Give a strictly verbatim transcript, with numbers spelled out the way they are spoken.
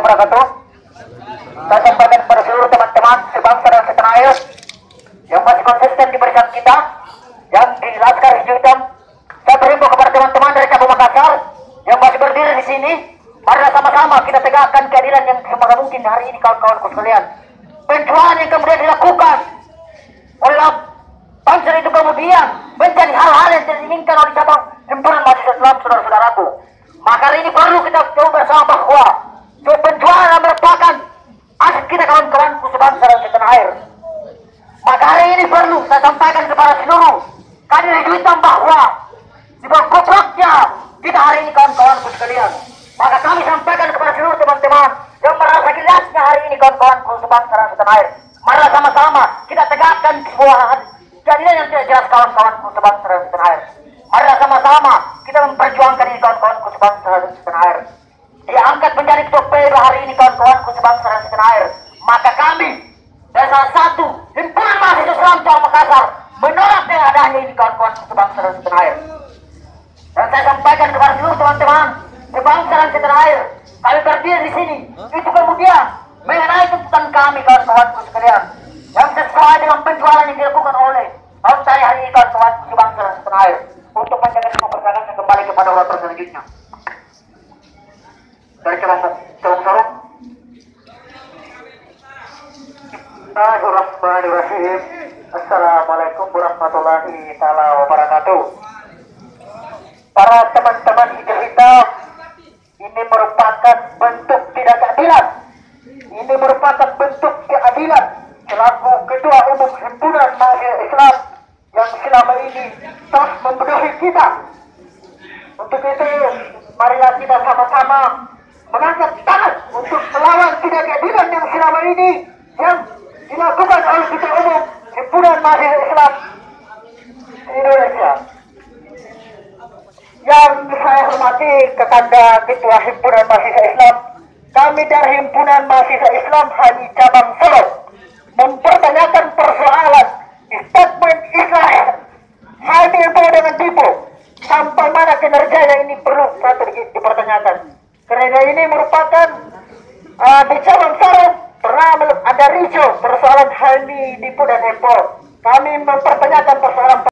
wabarakatuh. Saya sampaikan kepada seluruh teman-teman sebangsa dan setanah air yang masih konsisten di barisan kita, yang di Laskar Hijau Hitam. Saya berimbau kepada teman-teman dari Kabupaten Makassar yang masih berdiri di sini. Marilah sama-sama kita tegakkan keadilan yang semaksimal mungkin hari ini, kawan-kawanku sekalian. Penculikan yang kemudian dilakukan oleh bangsa itu kemudian menjadi hal-hal yang tidak diinginkan oleh cabang himpunan mahasiswa Islam, saudara-saudaraku. Maka hari ini perlu kita tahu bersama bahwa penjualan merupakan aset kita, kawan-kawanku sebangsa dan setanah air. Maka hari ini perlu saya sampaikan kepada seluruh kader hitam bahwa di bawah gobloknya kita hari ini, kawan-kawanku sekalian. Maka kami sampaikan kepada seluruh teman-teman yang merasa jelasnya hari ini, kawan-kawanku sebangsa dan setanah air. Marilah sama-sama kita tegakkan sebuah keadilan yang tidak jelas, kawan-kawanku sebangsa dan setanah air. Marilah sama-sama kita memperjuangkan ini, kawan-kawanku sebangsa dan setanah air. Diangkat menjadi ketua P B hari ini, kawan-kawanku sebangsa dan setanah air. Maka kami dari salah satu himpunan mahasiswa Islam Jawa Makassar menolak dengan adanya ini, kawan-kawanku sebangsa dan setanah air. Dan saya sampaikan kepada seluruh teman-teman sebangsa dan setanah air, kami berdiri di sini itu kemudian mengenai tuntutan kami, kawan-kawanku sekalian, yang sesuai dengan penjualan yang dilakukan oleh Australia hari ini, kawan-kawanku sebangsa dan setanah air, untuk menjaga semua perdagangan kembali kepada orang selanjutnya. Dari cabang sorong. Bismillahirrahmanirrahim. Assalamualaikum warahmatullahi taala wabarakatuh. Para teman-teman hijau hitam, ini merupakan bentuk tidak keadilan. Ini merupakan bentuk keadilan selaku ketua umum himpunan mahasiswa Islam yang selama ini terus membodohi kita. Untuk itu, marilah kita sama-sama mengangkat tangan untuk melawan tidak keadilan yang selama ini yang dilakukan oleh ketua umum himpunan mahasiswa Islam Indonesia. Yang saya hormati kepada ketua himpunan mahasiswa Islam, kami dari himpunan mahasiswa Islam Haji Cabang Solo mempertanyakan persoalan statement Israel hanya dengan tipu sampai mana kinerja yang ini perlu satu dipertanyakan. Karena ini merupakan uh, di Cabang Solo pernah ada ricu persoalan Hani Dipo dan Epol. Kami mempertanyakan persoalan